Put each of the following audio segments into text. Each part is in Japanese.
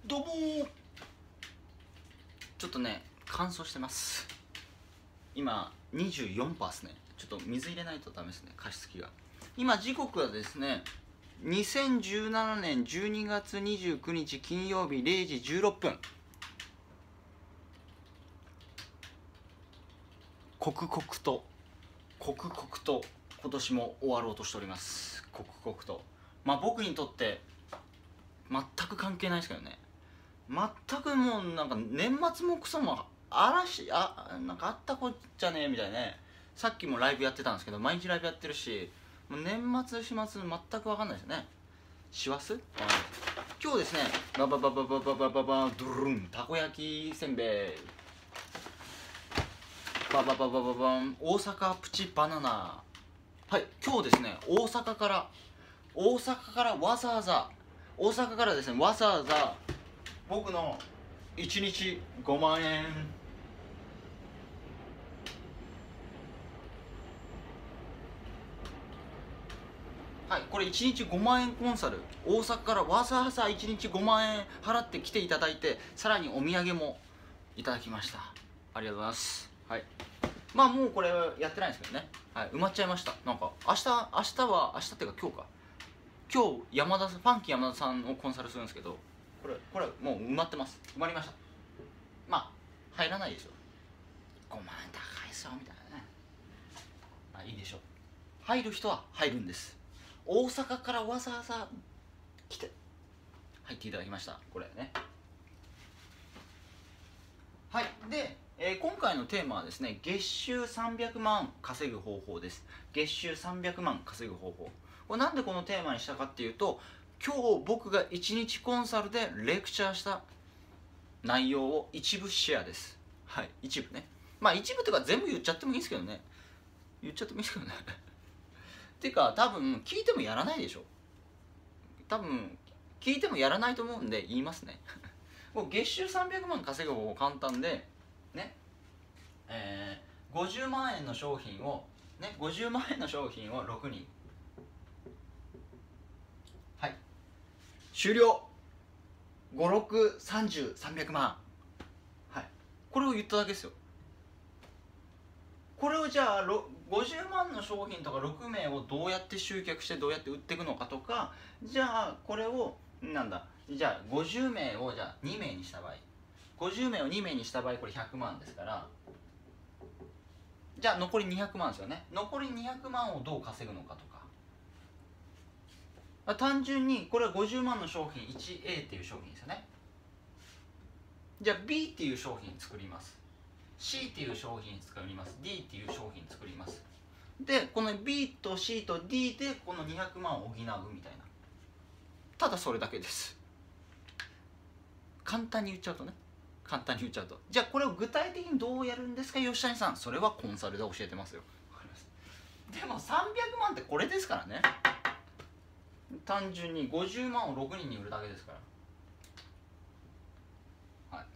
どうもちょっとね乾燥してます。今24%ですね。ちょっと水入れないとダメですね、加湿器が。今時刻はですね2017年12月29日金曜日0時16分。刻々と今年も終わろうとしております。刻々と僕にとって全く関係ないですけどね。全くもうなんか年末もクソもなんかあったこっちゃねえみたいなね。さっきもライブやってたんですけど、毎日ライブやってるし、もう年末始末全く分かんないですよね。師走、今日ですね、バババババババババドゥルンたこ焼きせんべい、ババババババン大阪プチバナナ。はい、今日ですね大阪からわざわざですね、わざわざ僕の1日5万円、はい、これ1日5万円コンサル、大阪からわざわざ1日5万円払って来ていただいて、さらにお土産もいただきました。ありがとうございます。はい、もうこれやってないんですけどね、はい、埋まっちゃいました。なんか明日っていうか今日か、今日ファンキー山田さんをコンサルするんですけど、これもう埋まってます。埋まりました。入らないでしょ、5万円高いですよみたいなね。いいでしょう、入る人は入るんです。大阪からわざわざ来て入っていただきました。これね、はい。で、今回のテーマはですね、月収300万稼ぐ方法です。月収300万稼ぐ方法。これなんでこのテーマにしたかっていうと、今日僕が1日コンサルでレクチャーした内容を一部シェアです。はい、一部ね。一部とか全部言っちゃってもいいんですけどね。言っちゃってもいいですけどね。っていうか、多分聞いてもやらないでしょ。多分聞いてもやらないと思うんで言いますね。もう月収300万稼ぐ方法簡単でね、50万円の商品をね、50万円の商品を6人、はい、終了。5630、300万、はい、これを言っただけですよ。これをじゃあ50万の商品とか6名をどうやって集客してどうやって売っていくのかとか、じゃあこれをじゃあ50名をじゃあ2名にした場合、50名を2名にした場合これ100万ですから、じゃあ残り200万ですよね。残り200万をどう稼ぐのかとか、単純にこれは50万の商品 1A っていう商品ですよね。じゃあ B っていう商品作ります、 C っていう商品作ります、 D っていう商品作ります。でこの B と C と D でこの200万を補うみたいな、ただそれだけです。簡単に言っちゃうと、じゃあこれを具体的にどうやるんですか吉谷さん。それはコンサルで教えてますよ。でも300万ってこれですからね。単純に50万を6人に売るだけですから。はい、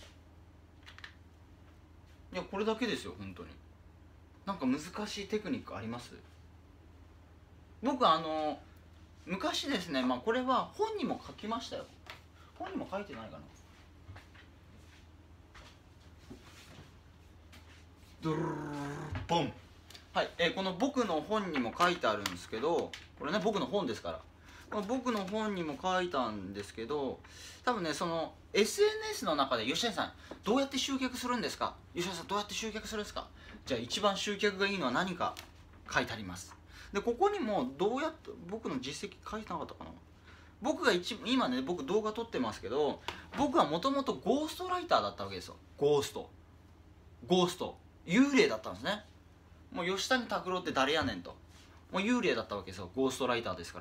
いやこれだけですよ本当に。なんか難しいテクニックあります？僕昔ですね、これは本にも書きましたよ。本にも書いてないかな。ドゥルルルポン。はい、この僕の本にも書いてあるんですけど、これね僕の本ですから、この僕の本にも書いたんですけど、多分ねその SNS の中で吉谷さんどうやって集客するんですか、吉谷さんどうやって集客するんですか、じゃあ一番集客がいいのは何か書いてあります。でここにもどうやって僕の実績書いてなかったかな。僕が今ね僕動画撮ってますけど、僕はもともとゴーストライターだったわけですよ。ゴースト幽霊だったんですね。もう吉谷拓郎って誰やねんと、もう幽霊だったわけですよ。ゴーストライターですから、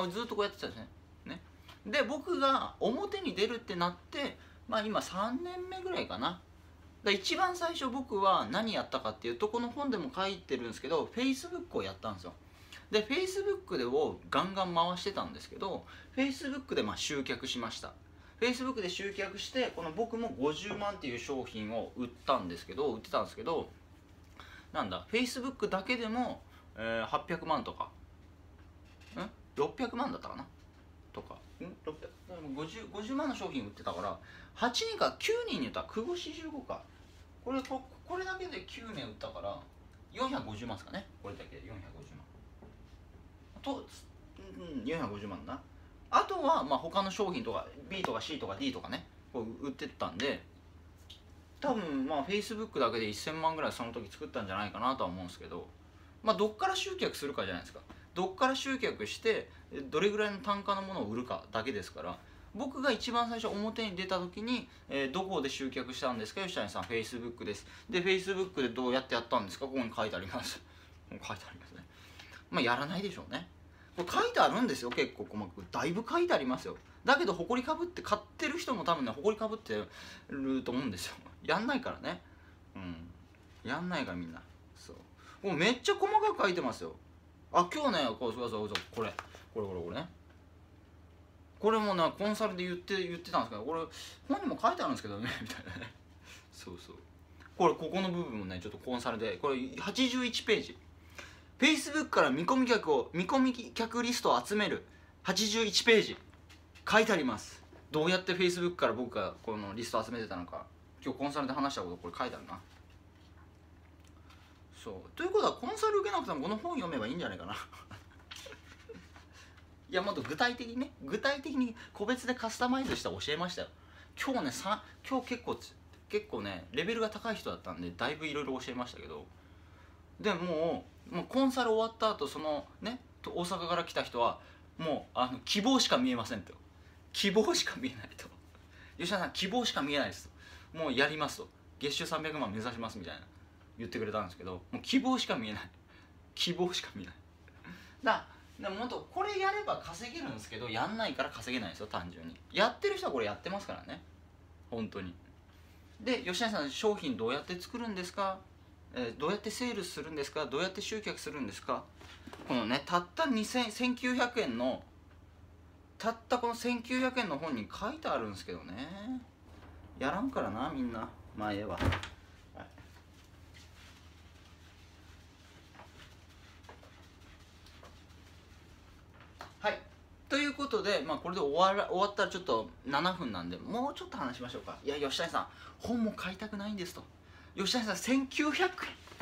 ずっとこうやってたんですね。で僕が表に出るってなって、今3年目ぐらいかな。一番最初僕は何やったかっていうと、この本でも書いてるんですけど Facebook をやったんですよ。で Facebook でをガンガン回してたんですけど、 Facebook で集客しました。 Facebook で集客して、この僕も50万っていう商品を売ってたんですけど、Facebook だけでも、800万とか600万だったかなとか 50万の商品売ってたから8人か9人に言ったら9、5、45か、これだけで9名売ったから450万ですかね。これだけで450万と、450万な。あとはまあ他の商品とか B とか C とか D とかね、こう売ってったんで、多分まあ Facebook だけで1000万ぐらいその時作ったんじゃないかなとは思うんですけど、まあどっから集客するかじゃないですか。どっから集客してどれぐらいの単価のものを売るかだけですから、僕が一番最初表に出た時に、どこで集客したんですか吉谷さん、 Facebook です。で Facebook でどうやってやったんですか、ここに書いてあります書いてありますね。まあやらないでしょうね。これ書いてあるんですよ、結構細かくだいぶ書いてありますよ。だけど埃かぶって買ってる人も多分ね埃かぶってると思うんですよ。やんないからね。やんないからみんな。そうもうめっちゃ細かく書いてますよ。あ、今日ねそうこれね、これもなコンサルで言ってたんですけど、これ本にも書いてあるんですけどねみたいなね。そうここの部分もねちょっとコンサルで、これ81ページ、 Facebook から見込み客リストを集める81ページ書いてあります。どうやって Facebook から僕がこのリストを集めてたのか、今日コンサルで話したことこれ書いてあるな。そうということはコンサル受けなくてもこの本読めばいいんじゃないかな。いやもっと具体的に個別でカスタマイズして教えましたよ。今日結構ねレベルが高い人だったんでだいぶいろいろ教えましたけど、でもうコンサル終わった後そのね大阪から来た人はもう希望しか見えませんと、希望しか見えないと、吉田さん希望しか見えないですと、もうやりますと、月収300万目指しますみたいな言ってくれたんですけど、もう希望しか見えない、希望しか見えないでも本当これやれば稼げるんですけど、やんないから稼げないですよ。単純にやってる人はこれやってますからね、本当に。で吉谷さん、商品どうやって作るんですか、どうやってセールスするんですか、どうやって集客するんですか。このねたった1900円のこの1900円の本に書いてあるんですけどね、やらんからなみんな。まあええわ。はい、ということで、まあ、これで終わったらちょっと7分なんでもうちょっと話しましょうか。いや吉谷さん本も買いたくないんですと。吉谷さん1900円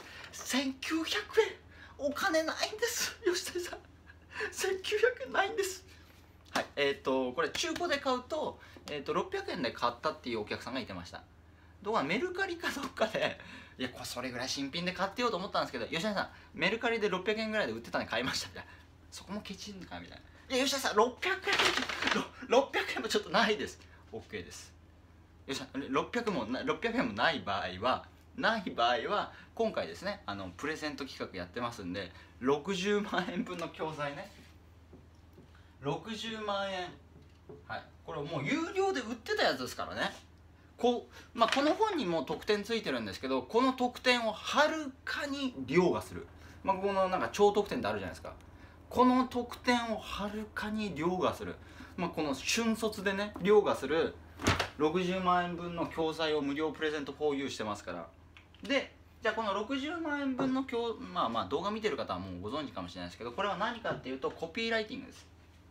お金ないんです。吉谷さん1900円ないんです。はい、これ中古で買うと、600円で買ったっていうお客さんがいてました。どうかメルカリかどっかでいやそれぐらい新品で買ってようと思ったんですけど、吉谷さんメルカリで600円ぐらいで売ってたんで買いましたみたいな、そこもケチんかみたいな。いや吉田さん600円もちょっとないです。 OK です。吉田さん600円もない場合は今回ですねプレゼント企画やってますんで60万円分の教材ね、60万円、はい、これもう有料で売ってたやつですからね。この本にも特典ついてるんですけど、この特典をはるかに凌駕する、このなんか超特典ってあるじゃないですか。この特典をはるかに凌駕する、この瞬卒でね凌駕する60万円分の教材を無料プレゼント4 u してますから。でじゃあこの60万円分の動画見てる方はもうご存知かもしれないですけど、これは何かっていうとコピーライティングです。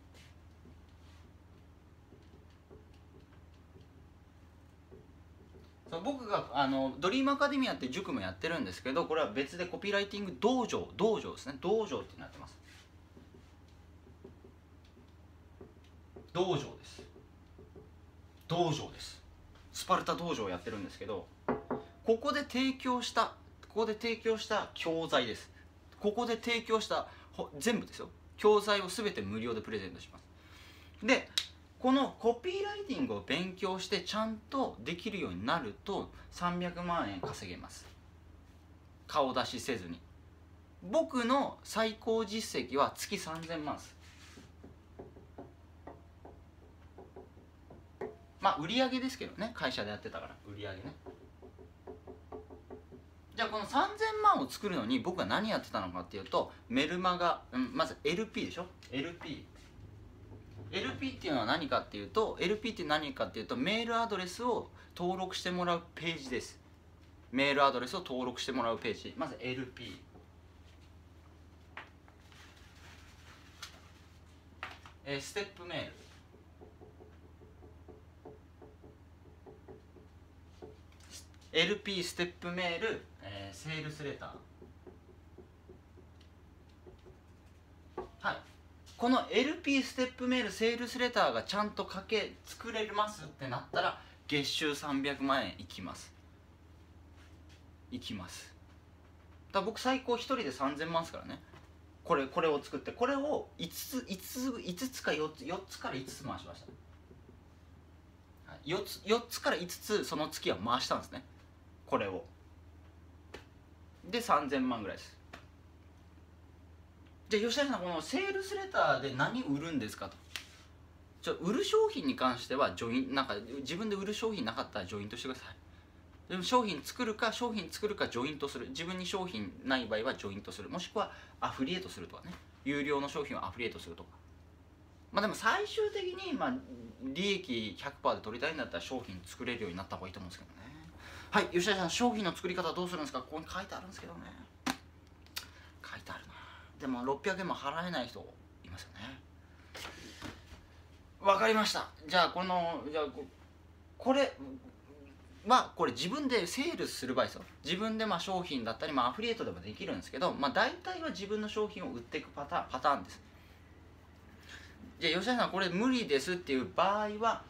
僕がドリームアカデミアって塾もやってるんですけど、これは別でコピーライティング道場ですね、道場ってなってます。道場ですスパルタ道場をやってるんですけど、ここで提供した教材です。ここで提供した全部ですよ、教材を全て無料でプレゼントします。でこのコピーライティングを勉強してちゃんとできるようになると300万円稼げます。顔出しせずに。僕の最高実績は月3000万です。売り上げですけどね、会社でやってたから売り上げね。じゃあこの3000万を作るのに僕は何やってたのかっていうと、メルマガ、まず LP でしょ。 LP っていうのは何かっていうと、メールアドレスを登録してもらうページです。メールアドレスを登録してもらうページ、まず LP。 ステップメール、 LP ステップメール、セールスレター。はい、この LP ステップメールセールスレターがちゃんと作れますってなったら月収300万円いきます。だから僕最高1人で3000万ですからね。これを作って、これを5つか4つから5つ回しました。4つから5つその月は回したんですね、これを。で3000万ぐらいです。じゃあ吉谷さん、このセールスレターで何売るんですかと。売る商品に関してはなんか自分で売る商品なかったらジョイントしてください。でも商品作るかジョイントする。自分に商品ない場合はジョイントする、もしくはアフリエイトするとかね。有料の商品をアフリエイトするとか。まあでも最終的に利益 100% で取りたいんだったら商品作れるようになった方がいいと思うんですけどね。はい、吉田さん、商品の作り方どうするんですか。ここに書いてあるんですけどね。書いてあるな。でも600円も払えない人いますよね。わかりました。じゃあこれ自分でセールする場合ですよ。自分で商品だったり、アフリエイトでもできるんですけど、大体は自分の商品を売っていくパターンです。じゃあ吉田さん、これ無理ですっていう場合は、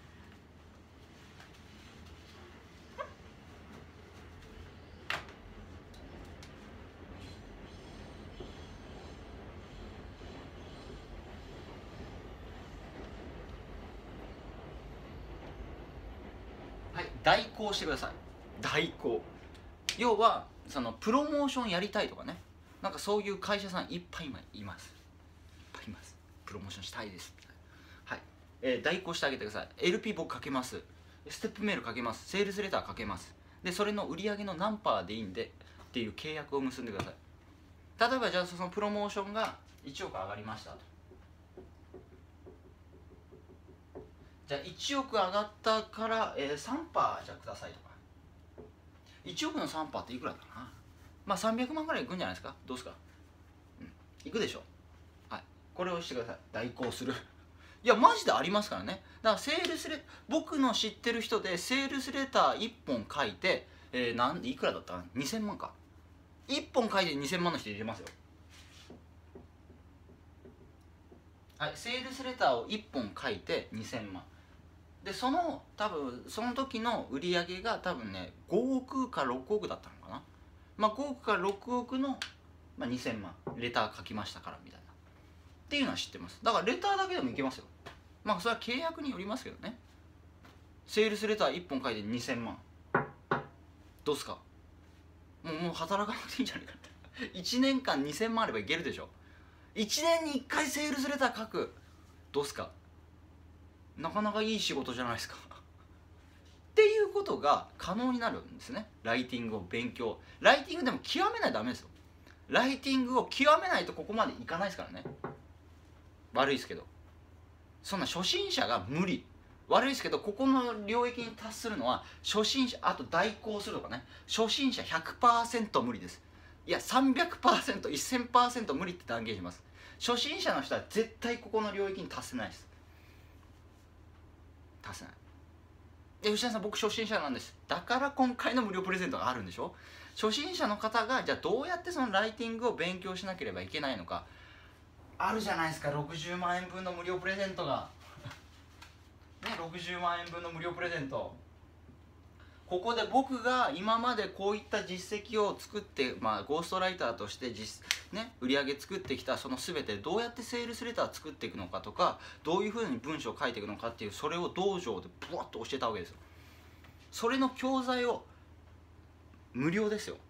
はい、代行してください。代行。要はそのプロモーションやりたいとかね、なんかそういう会社さんいっぱいいます。プロモーションしたいです。はい、代行してあげてください。 LP 僕かけます、ステップメールかけます、セールスレターかけます。でそれの売り上げの何パーでいいんでっていう契約を結んでください。例えばじゃあそのプロモーションが1億上がりましたと。じゃあ1億上がったから、3%じゃあくださいとか。1億の 3% っていくらだな。300万ぐらいいくんじゃないですか。どうですか。いくでしょ。はい、これをしてください。代行する。いやマジでありますからね。だから僕の知ってる人でセールスレター1本書いて、いくらだったかな、2000万か。1本書いて2000万の人いれますよ。はい、セールスレターを1本書いて2000万で、多分その時の売り上げが多分ね5億か6億だったのかな。5億か6億の、2000万レター書きましたからみたいなっていうのは知ってます。だからレターだけでもいけますよ。それは契約によりますけどね。セールスレター1本書いて2000万どうすか。もう働かなくていいんじゃないかって1年間2000万あればいけるでしょ。1年に1回セールスレター書く、どうすか。なかなかいい仕事じゃないですかっていうことが可能になるんですね。ライティングを勉強、ライティングでも極めないとダメですよ。ライティングを極めないとここまでいかないですからね。悪いですけど、そんな初心者が無理。悪いですけど、ここの領域に達するのは初心者、あと代行するとかね、初心者 100% 無理です。いや 300%、1000% 無理って断言します。初心者の人は絶対ここの領域に達せないです。達せない。で吉田さん、僕初心者なんです。だから今回の無料プレゼントがあるんでしょ。初心者の方がじゃあどうやってそのライティングを勉強しなければいけないのか、あるじゃないですか。60万円分の無料プレゼントがね、60万円分の無料プレゼント。ここで僕が今までこういった実績を作って、ゴーストライターとして売り上げ作ってきたその全てどうやってセールスレター作っていくのかとか、どういうふうに文章を書いていくのかっていう、それを道場でブワッと教えたわけですよ。それの教材を無料ですよ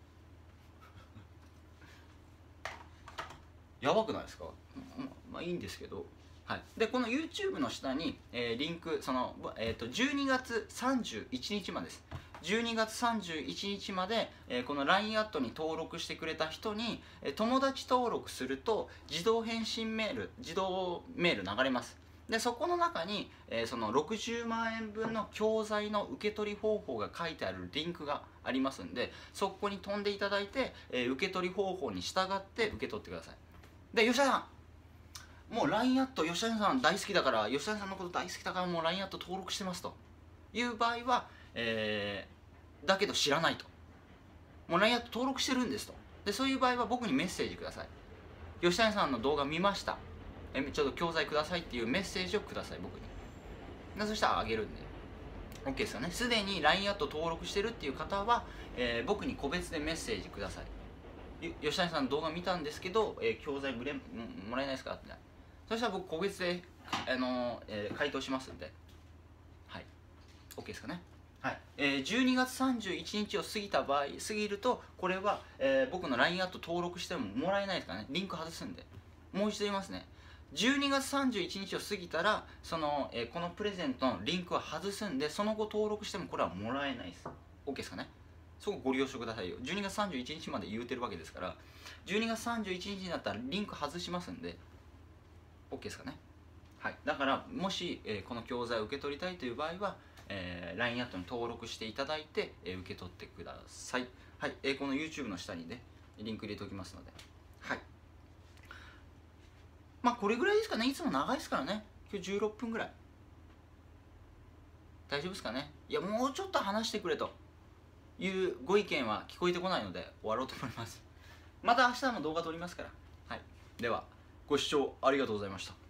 やばくないですか。いいんですけど、はい、でこの YouTube の下に、リンク12月31日までです。12月31日まで、この LINE アットに登録してくれた人に、友達登録すると自動メール流れます。でそこの中に、その60万円分の教材の受け取り方法が書いてあるリンクがありますんで、そこに飛んでいただいて、受け取り方法に従って受け取ってください。で吉田さん、もう LINE アット吉谷さん大好きだから、吉谷さんのこと大好きだからもう LINE アット登録してますという場合は、 だけど知らないと、もう LINE アット登録してるんですと。でそういう場合は僕にメッセージください。吉谷さんの動画見ました、ちょっと教材くださいっていうメッセージをください、僕に。でそしたらあげるんで OK ですよね。すでに LINE アット登録してるっていう方は、僕に個別でメッセージください。吉谷さんの動画見たんですけど、教材もらえないですかって。そしたら僕個別で、回答しますんで、はい OK ですかね。はい、12月31日を過ぎると、これは、僕の LINE アット登録してももらえないですからね。リンク外すんで。もう一度言いますね。12月31日を過ぎたら、このプレゼントのリンクは外すんで、その後登録してもこれはもらえないです。 OK ですかね。そこご了承くださいよ。12月31日まで言うてるわけですから、12月31日になったらリンク外しますんで OK ですかね。はい、だからもし、この教材を受け取りたいという場合は、LINE アットに登録していただいて、受け取ってください。はい、この YouTube の下にねリンク入れておきますので、はい、まあこれぐらいですかね。いつも長いですからね。今日16分ぐらい大丈夫ですかね。いや、もうちょっと話してくれというご意見は聞こえてこないので終わろうと思います。また明日も動画撮りますから。はい、ではご視聴ありがとうございました。